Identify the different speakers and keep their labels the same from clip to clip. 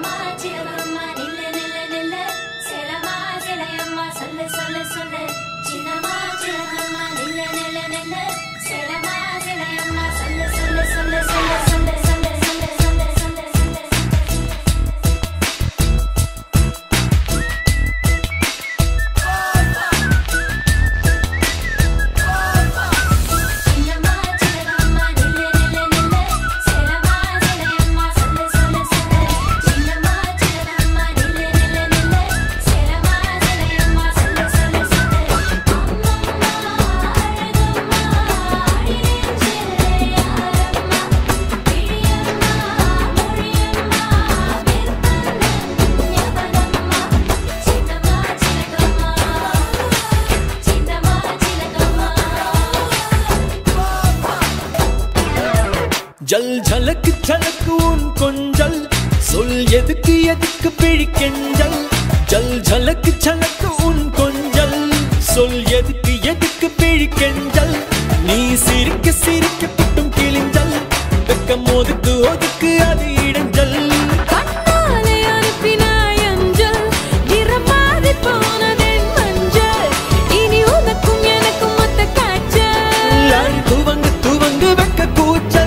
Speaker 1: जल झलक झलक उन कोंजल सोल எதுக்கு எதுக்கு பிழிக்கெஞ்சல் जल झलक झलक उन कोंजल सोल எதுக்கு எதுக்கு பிழிக்கெஞ்சல் நீ சிரிக்க சிரிக்க புட்டும் கிழிஞ்சல் வெக்கம் ஒதுக்கு ஒதுக்கு அது இடைஞ்சல்
Speaker 2: கண்ணாலே அனுப்பினாய் அஞ்சல் இரமாதி போனதென் மஞ்சள் இனி உனக்கும் எனக்கும் மொத்த காய்ச்சல்
Speaker 1: துவங்கு துவங்கு வெக்க கூச்சல்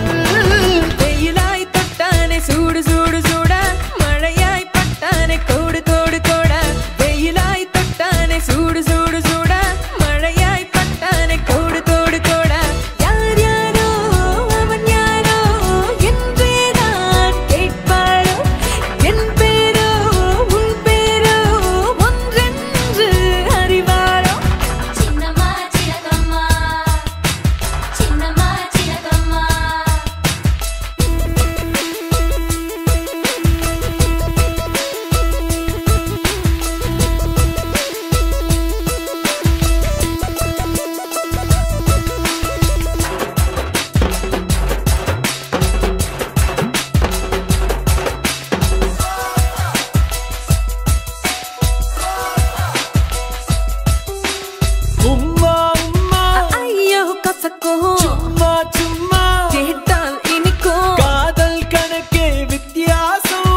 Speaker 2: சூடு சூடு சூடா மழையாய் பட்டானே கோடு கோடு கோடா வெயிலாய் தொட்டானே சூடு சூடு சூடா மழையாய் பட்டானே கோடு கோடு கோடா யார் யாரோ அவன் யாரோ என்றே நான் கேட்பாரோ என் பேரோ உன் பேரோ ஒன்றென்று அறிவாரோ சின்னம்மா சின்னம்மா சின்னம்மா சின்னம்மா
Speaker 1: சும்மா சும்மா
Speaker 2: கேட்டால் இனிக்கும்
Speaker 1: காதல் கணக்கே வித்தியாசம்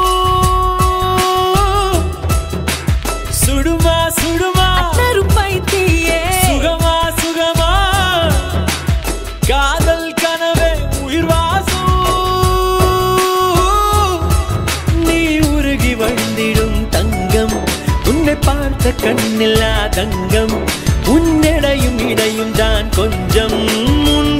Speaker 1: சுடுமா சுடுமா
Speaker 2: பைத்தியே
Speaker 1: சுகமா சுகமா காதல் கனவே உயிர் வாசம் நீ உருகி வழிந்திடும் தங்கம் உன்னை பார்த்த கண்ணில்லா தங்கம் உன்னிடையும் இடையும் தான் கொஞ்சம்